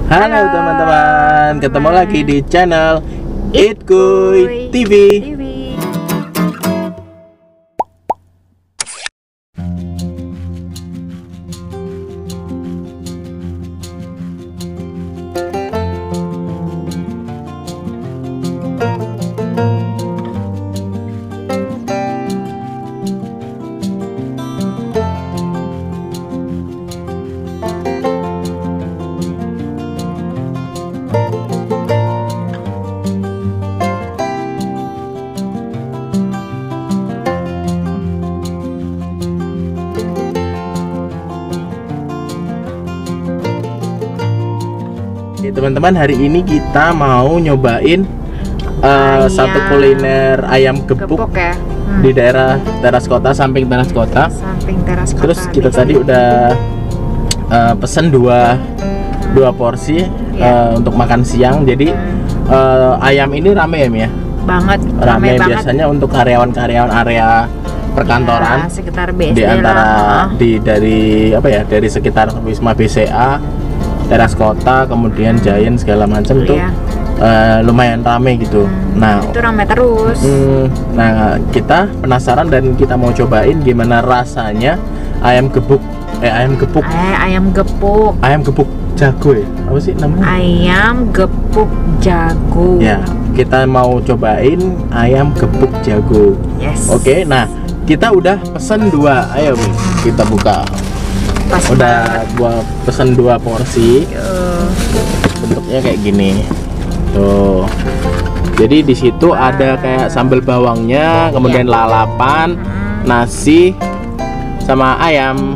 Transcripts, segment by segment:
Halo teman-teman, ketemu lagi di channel Itkuy TV. Teman-teman, hari ini kita mau nyobain satu kuliner ayam gepuk ya? Di daerah teras kota, samping teras kota. Terus kita tadi udah pesen dua porsi untuk makan siang. Jadi ayam ini rame ya, Mia? Banget, rame biasanya banget. Untuk karyawan-karyawan area perkantoran ya, sekitar BSD di antara lah. dari sekitar Wisma BCA, teras kota, kemudian Giant segala macam tuh lumayan rame gitu. Nah, itu rame terus. Nah, kita penasaran dan kita mau cobain gimana rasanya ayam gepuk. Ayam gepuk jago ya? Apa sih namanya? Ayam gepuk jago. Ya, kita mau cobain ayam gepuk jago. Yes. Oke, nah kita udah pesen 2. Ayo, Mi, kita buka. Udah gua pesen 2 porsi. Bentuknya kayak gini. Tuh. Jadi di situ ada kayak sambal bawangnya, kemudian lalapan, nasi, sama ayam.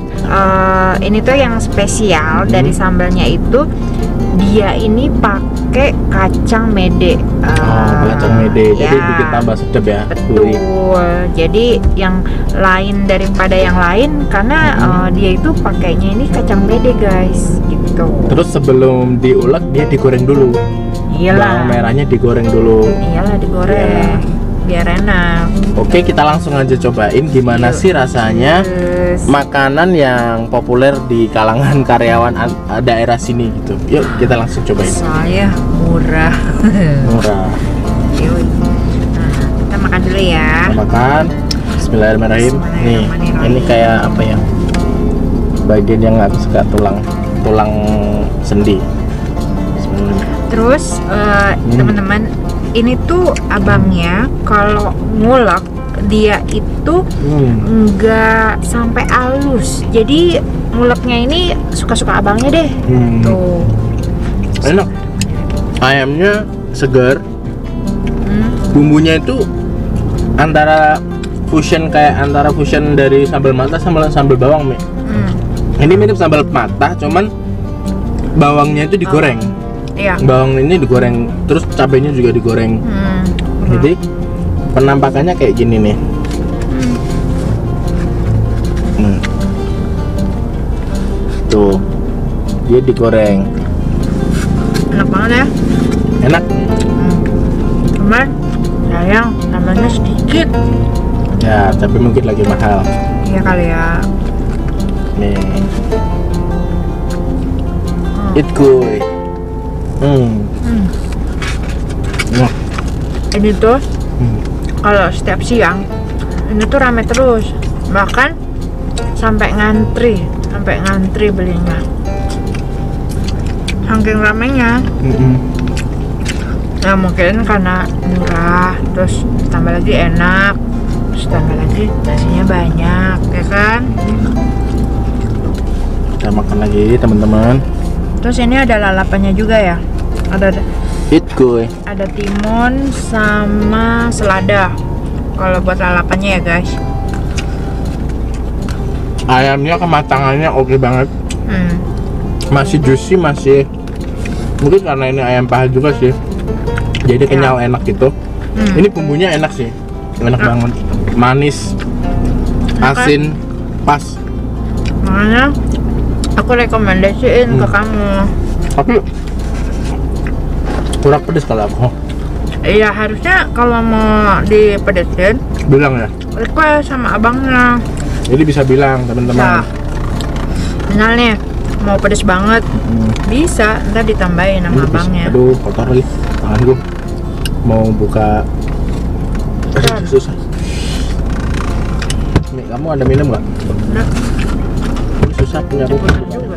Ini tuh yang spesial dari sambalnya itu, dia ini pakai kacang mede. Kacang mede, jadi bikin tambah sedap ya. Betul. Jadi yang lain daripada yang lain karena dia itu pakainya ini kacang mede, guys. Gitu. Terus sebelum diulek dia digoreng dulu. Iyalah. Bawang merahnya digoreng dulu. Iyalah, digoreng. Biar enak. Oke, kita langsung aja cobain gimana sih rasanya makanan yang populer di kalangan karyawan daerah sini gitu. Yuk kita langsung cobain. Soalnya murah. Murah. Yuk. Nah, kita makan dulu ya. Kita makan. Bismillahirrahmanirrahim. Nih, ini kayak apa ya? Bagian yang aku suka, tulang sendi. Terus teman-teman, ini tuh abangnya kalau ngulek dia itu nggak sampai halus. Jadi nguleknya ini suka-suka abangnya deh. Tuh. Enak. Ayamnya segar. Bumbunya itu antara fusion dari sambal matah sama sambal bawang, Mi. Ini mirip sambal matah, cuman bawangnya itu digoreng. Iya. Bawang ini digoreng, terus cabenya juga digoreng. Jadi penampakannya kayak gini nih. Tuh, dia digoreng. Enak banget ya. Enak. Cuman sayang namanya sedikit. Ya, tapi mungkin lagi mahal. Iya kali ya. Nih. Itkuy. Ini tuh kalau setiap siang ini tuh rame terus, bahkan sampai ngantri belinya, saking ramenya. Ya mungkin karena murah, terus tambah lagi enak, terus tambah lagi nasinya banyak, ya kan? Kita makan lagi teman-teman. Terus ini ada lalapannya juga ya, ada Itkuy. ada timun sama selada kalau buat lalapannya ya, guys. Ayamnya kematangannya oke banget. Masih juicy, masih mungkin karena ini ayam paha juga sih, jadi kenyal, enak gitu. Ini bumbunya enak sih, enak banget, manis, asin, pas. Makanya aku rekomendasiin ke kamu. Tapi kurang pedes kalau aku. Iya, harusnya kalau mau dipedesin Bilang ya. request sama abangnya. Jadi bisa bilang teman-teman. Nah, misal nih mau pedes banget bisa, ntar ditambahin sama abangnya. Aduh, kotor lagi tangan gue. Mau buka susah. Nih, kamu ada minum nggak? Udah. Ini susah punya aku. Juga.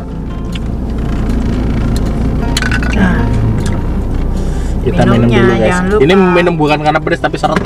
Nah, Kita minum minumnya, dulu guys. jangan lupa. Ini minum bukan karena pedes tapi seret.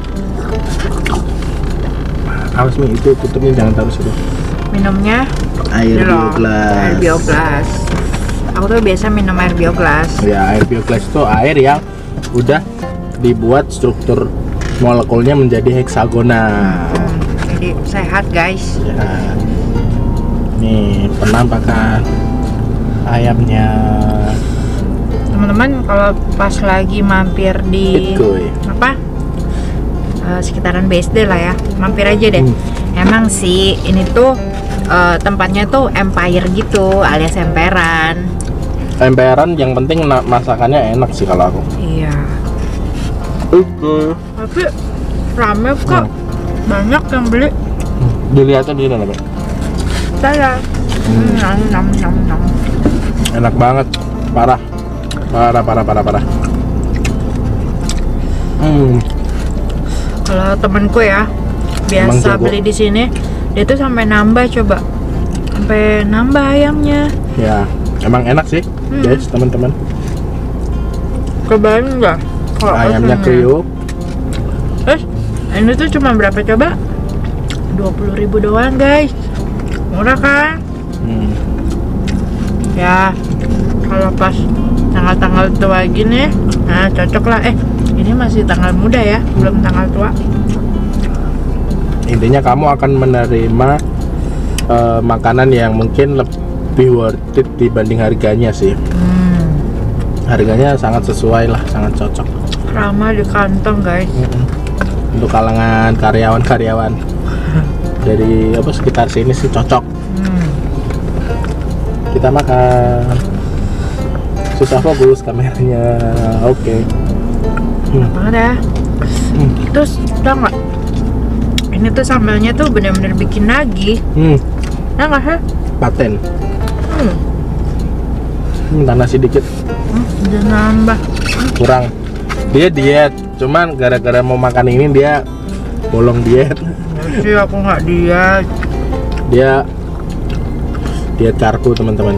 Awas nih, itu tutupnya jangan taruh situ. minumnya Air ini loh, bioglas. air bioglas. Aku tuh biasa minum air bioglas. Ya, air bioglas itu air yang udah dibuat struktur molekulnya menjadi heksagonal. Jadi sehat guys. Ya. Nih penampakan ayamnya. Teman-teman kalau pas lagi mampir di Bitcoin. apa sekitaran BSD lah ya, mampir aja deh. Emang sih ini tuh tempatnya tuh empire gitu, alias emperan. Emperan yang penting masakannya enak sih kalau aku. Iya. Oke. Tapi rame kok, banyak yang beli. Dilihatnya di sini, Saya. Nom. enak banget, parah. Kalau temenku ya biasa jago. beli di sini, dia tuh sampai nambah sampai nambah ayamnya. Ya, emang enak sih, guys, teman-teman. Kebayang nggak? Kalau Ayamnya pesennya? kriuk. Ini tuh cuma berapa coba? 20.000 doang guys, murah kan? Ya, kalau pas tanggal-tanggal tua gini, nah cocok lah. Ini masih tanggal muda ya, belum tanggal tua. Intinya kamu akan menerima makanan yang mungkin lebih worth it dibanding harganya sih. Harganya sangat sesuai lah, sangat cocok. Ramah di kantong guys. Untuk kalangan karyawan-karyawan dari sekitar sini sih cocok. Kita makan. Susah fokus kameranya. Oke. Banget ya. Terus tau nggak? Ini tuh sambalnya tuh bener-bener bikin nagih. Ya nggak sih? Paten. Minta nasi dikit. Udah nambah. Kurang. Dia diet, cuman gara-gara mau makan ini dia bolong diet. Sih aku nggak diet. Dia diet karbo, teman-teman.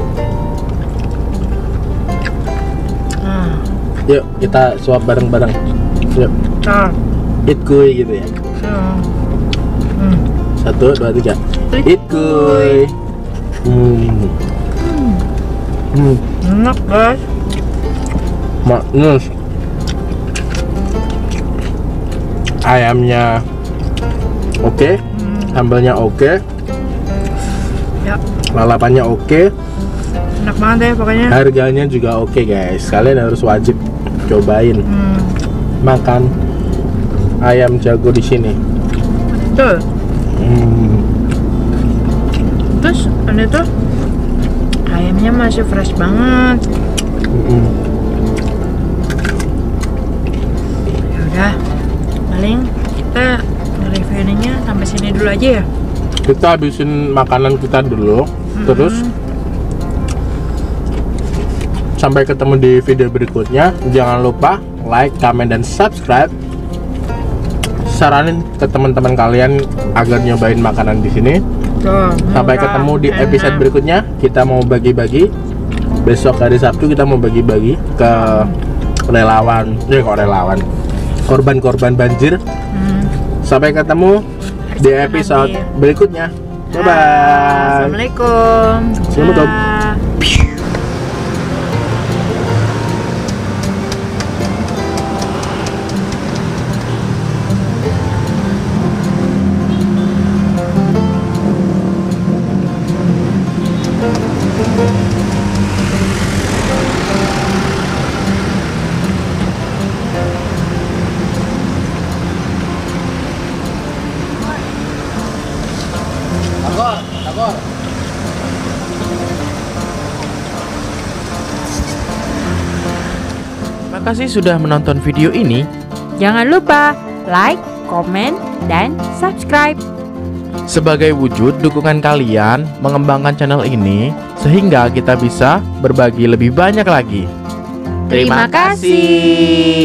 Yuk kita suap bareng-bareng. Yuk. Eat kuy gitu ya. 1, 2, 3. Eat kuy. Enak guys. Maknus. Ayamnya oke, sambalnya oke, Ya, lalapannya oke, enak banget ya pokoknya. harganya juga oke guys. Kalian harus wajib cobain makan ayam jago di sini. Tuh. Terus ini tuh ayamnya masih fresh banget. Ya udah, paling kita reviewnya sampai sini dulu aja ya. Kita habisin makanan kita dulu, terus sampai ketemu di video berikutnya. Jangan lupa like, comment, dan subscribe. Saranin ke teman-teman kalian agar nyobain makanan di sini. Tuh, Sampai murah, ketemu di episode enak. berikutnya. Kita mau bagi-bagi. Besok hari Sabtu kita mau bagi-bagi ke relawan. Korban-korban banjir. Sampai ketemu di episode nanti. berikutnya. Bye bye. Assalamualaikum. Assalamualaikum. Dah. Tagor. Terima kasih sudah menonton video ini. Jangan lupa like, komen, dan subscribe. Sebagai wujud dukungan kalian mengembangkan channel ini, sehingga kita bisa berbagi lebih banyak lagi. Terima kasih.